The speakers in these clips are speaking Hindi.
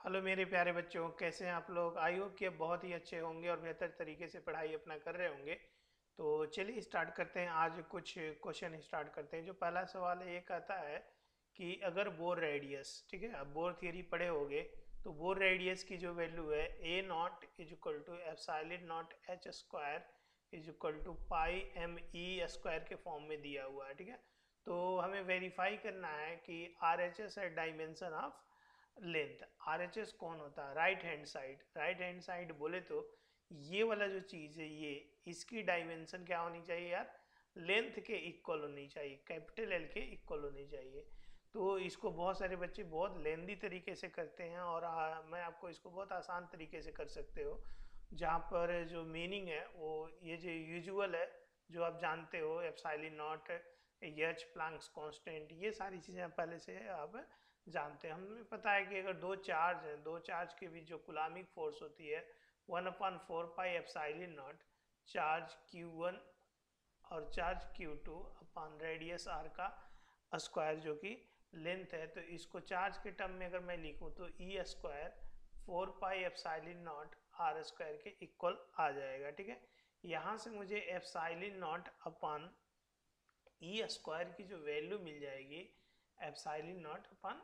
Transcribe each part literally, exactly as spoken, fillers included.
हेलो मेरे प्यारे बच्चों, कैसे हैं आप लोग। आई होप कि आप बहुत ही अच्छे होंगे और बेहतर तरीके से पढ़ाई अपना कर रहे होंगे। तो चलिए स्टार्ट करते हैं। आज कुछ क्वेश्चन स्टार्ट करते हैं। जो पहला सवाल है ये कहता है कि अगर बोर रेडियस, ठीक है, अब बोर थियरी पढ़े होगे, तो बोर रेडियस की जो वैल्यू है a naught is equal to epsilon naught h square is equal to pi m e square के फॉर्म में दिया हुआ है, ठीक है। तो हमें वेरीफाई करना है कि आर एच एस है dimension of length. R H S कौन होता है? Right hand side. Right hand side बोले तो ये वाला जो चीज़ है, ये इसकी डायमेंशन क्या होनी चाहिए यार? लेंथ के इक्वल होनी चाहिए, कैपिटल एल के इक्वल होनी चाहिए। तो इसको बहुत सारे बच्चे बहुत लेंदी तरीके से करते हैं, और आ, मैं आपको इसको बहुत आसान तरीके से कर सकते हो, जहाँ पर जो मीनिंग है वो ये जो यूजुअल है, जो आप जानते हो, epsilon naught, h, Planck's constant, ये सारी चीज़ें पहले से आप जानते हैं। हमें पता है कि अगर दो चार्ज हैं, दो चार्ज के बीच जो कुलामिक फोर्स होती है one upon four pi epsilon naught charge q one और charge q two upon radius r का स्क्वायर जो कि लेंथ है। तो इसको चार्ज के टर्म में अगर मैं लिखूं तो e square four pi epsilon naught r square के इक्वल आ जाएगा, ठीक है। यहाँ से मुझे epsilon naught upon e square की जो वैल्यू मिल जाएगी, epsilon naught upon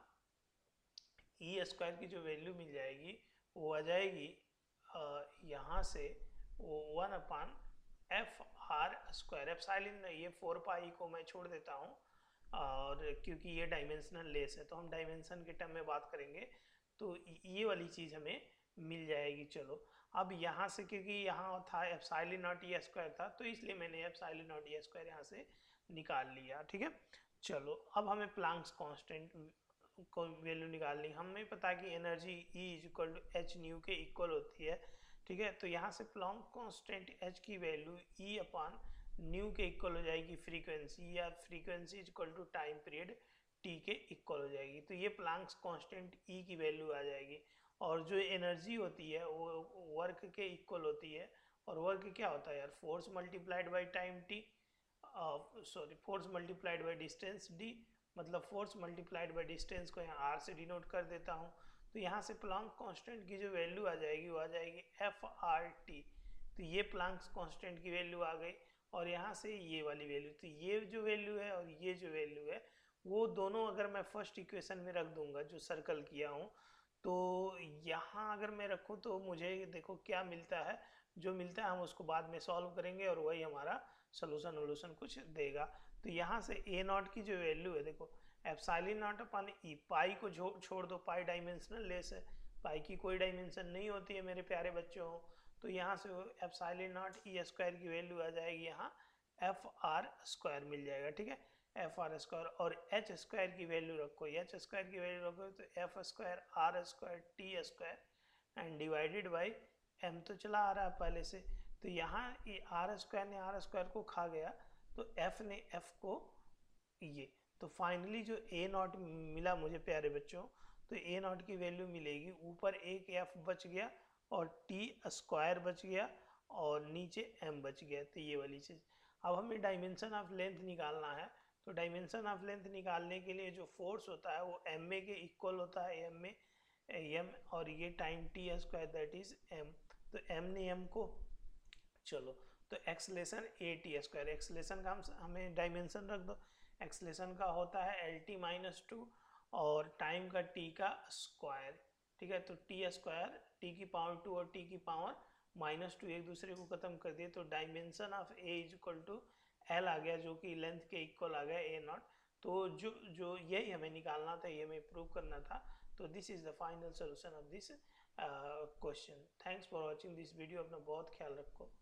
e square की जो वैल्यू मिल जाएगी वो आ जाएगी यहाँ से वो one upon f are square. Epsilon, ये फोर पाई को मैं छोड़ देता हूँ, और क्योंकि ये डायमेंशनल लेस है तो हम डायमेंशन के टर्म में बात करेंगे, तो ये वाली चीज़ हमें मिल जाएगी। चलो, अब यहाँ से क्योंकि यहाँ था एप्सिलॉन नॉट ई स्क्वायर था, तो इसलिए मैंने एप्सिलॉन नॉट ई स्क्वायर यहाँ से निकाल लिया, ठीक है। चलो, अब हमें प्लैंक्स कांस्टेंट को वैल्यू निकालनी। हमें पता है कि energy E is equal to h nu के इक्वल होती है, ठीक है। तो यहाँ से प्लैंक कांस्टेंट H की वैल्यू E अपान न्यू के इक्वल हो जाएगी फ्रीक्वेंसी, या frequency is equal to time period T के इक्वल हो जाएगी। तो ये प्लैंक्स कांस्टेंट E की वैल्यू आ जाएगी। और जो एनर्जी होती है वो वर्क के इक्वल होती है, और वर्क क्या होता है यार? Force multiplied by time t, sorry force multiplied by distance d, मतलब फोर्स मल्टीप्लाइड बाई डिस्टेंस को यहाँ आर से डिनोट कर देता हूँ। तो यहाँ से प्लैंक कांस्टेंट की जो वैल्यू आ जाएगी वो आ जाएगी एफ आर टी। तो ये प्लैंक कांस्टेंट की वैल्यू आ गई, और यहाँ से ये वाली वैल्यू, तो ये जो वैल्यू है और ये जो वैल्यू है वो दोनों अगर मैं फर्स्ट इक्वेशन में रख दूंगा जो सर्कल किया हूँ, तो यहाँ अगर मैं रखूँ तो मुझे देखो क्या मिलता है। जो मिलता है हम उसको बाद में सॉल्व करेंगे, और वही हमारा सोल्यूशन वोल्यूशन कुछ देगा। तो यहाँ से ए नॉट की जो वैल्यू है, देखो एप्सिलॉन नॉट अपन ई, पाई को छोड़ दो, पाई डायमेंशनल लेस है, पाई की कोई डायमेंशन नहीं होती है मेरे प्यारे बच्चों। तो यहाँ से एप्सिलॉन नॉट ई स्क्वायर की वैल्यू आ जाएगी यहाँ एफ आर स्क्वायर मिल जाएगा, ठीक है, एफ आर स्क्वायर। और एच स्क्वायर की वैल्यू रखो, एच स्क्वायर की वैल्यू रखो तो F square R square T square and divided by M, तो चला आ रहा है पहले से। तो यहाँ आर स्क्वायर ने आर स्क्वायर को खा गया, तो एफ ने एफ को ये, तो फाइनली जो ए नॉट मिला मुझे प्यारे बच्चों, तो ए नॉट की वैल्यू मिलेगी, ऊपर एक एफ बच गया और टी स्क्वायर बच गया और नीचे एम बच गया। तो ये वाली चीज़। अब हमें डायमेंशन ऑफ लेंथ निकालना है। तो डायमेंशन ऑफ लेंथ निकालने के लिए जो फोर्स होता है वो एम ए के इक्वल होता है, एम ए एम, और ये time T square that is M. तो एम ने एम को, चलो, तो acceleration A T square, acceleration का हम हमें डायमेंशन रख दो। एक्सलेशन का होता है एल टी माइनस टू, और टाइम का टी का स्क्वायर, ठीक है। तो टी स्क्वायर, टी की पावर टू और टी की पावर माइनस टू एक दूसरे को खत्म कर दिए, तो dimension of A is equal to L आ गया, जो कि लेंथ के इक्वल आ गया ए नॉट। तो जो जो यही हमें निकालना था, ये हमें प्रूव करना था। तो this is the final solution of this question. Thanks for watching this video. अपना बहुत ख्याल रखो।